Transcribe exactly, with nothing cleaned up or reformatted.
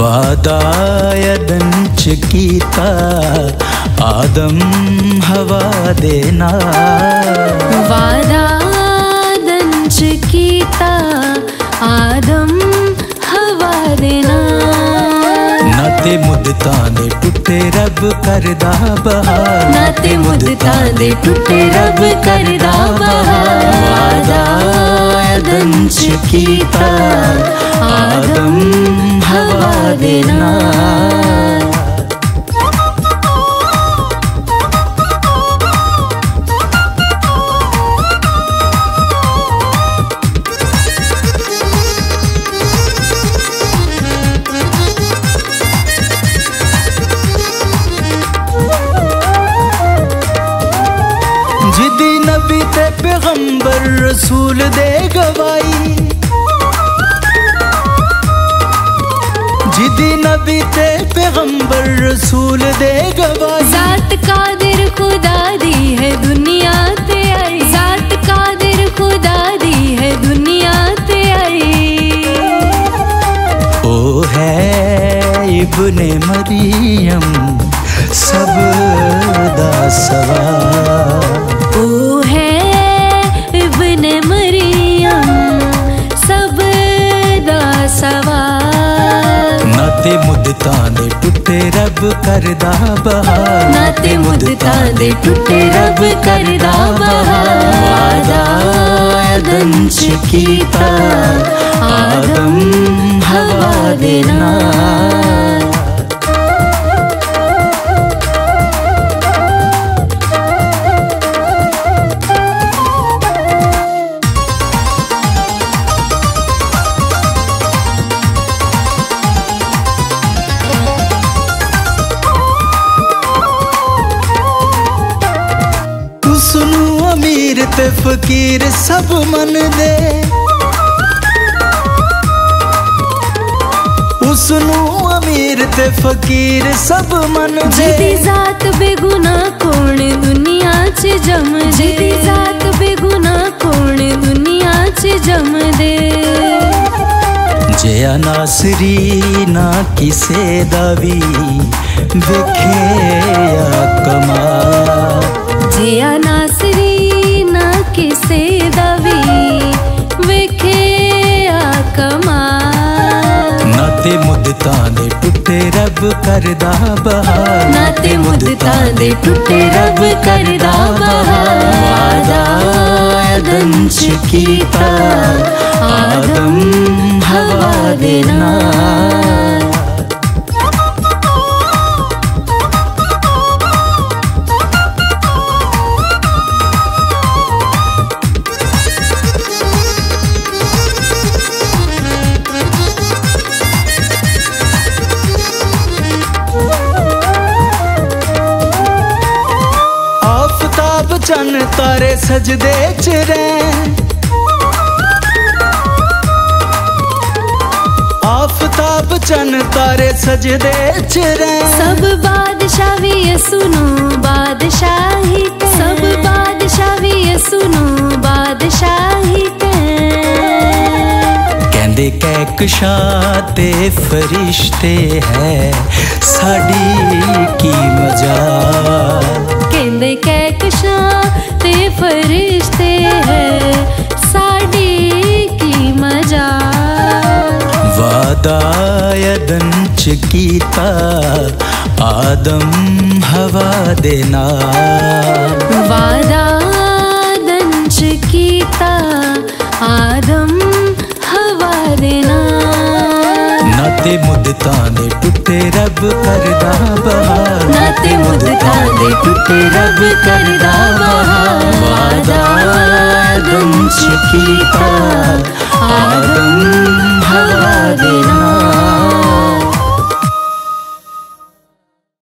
वादा यदंच कीता आदम हवा देना, वादा दंच कीता आदम हवा देना। नाते मुद्दतां दे टुटे रब करदा बहार, नाते मुद्दतां दे टुटे रब करदा बहार। वादा यदंच कीता आदम हवा देना। जिदी नबी ते पैगंबर रसूल दे गवाई, जिदी नबी ते पैगंबर रसूल दे गवाई। जात कादिर खुदा दी है दुनिया ते आई, जात कादिर खुदा दी है दुनिया ते आई। ओ है इब्ने मरियम सब दा सवार, ओ है इब्ने मरियम सब दा सवार। नाते मुद्दतां दे टुटे रब करदा बहार, नाते मुद्दतां दे टुटे रब करदा बहार। वादा यदंच कीता आदम हवा देना। सुनू अमीर ते फकीर सब मन दे, सुनू अमीर ते फकीर सब मन दे। जिदी जात बेगुना कौन दुनिया च जम दे, जिदी जात बेगुना कौन दुनिया च जम दे। जिया नासरी ना किसे दा वी वेखे या कमाल, जिया नासरी ना किसे दा वी वेखे या कमाल। नाते मुद्दतां दे टुटे रब करदा बहार, नाते मुद्दतां दे टुटे रब करदा बहार। वादा यदंच कीता आदम हवा देना। आफताब चन तारे सजदे च रैन, आफताब चन तारे सजदे च रैन। सब बादशाह भी ये सुनो बादशाही के, सब बादशाह भी ये सुनो बादशाही के। कहंदे कहकशा ते फरिश्ते है साडी की मजाल, कहंदे कहकशा ते फरिश्ते है साडी की मजाल। वादा यदंच कीता आदम हवा देना, वादा दंच कीता आदम हवा देना। नाते मुद्दतां दे टुटे रब करदा बहार, नाते मुद्दतां दे टुटे रब करदा बहार। वादा यदंच कीता आदम हवा देना।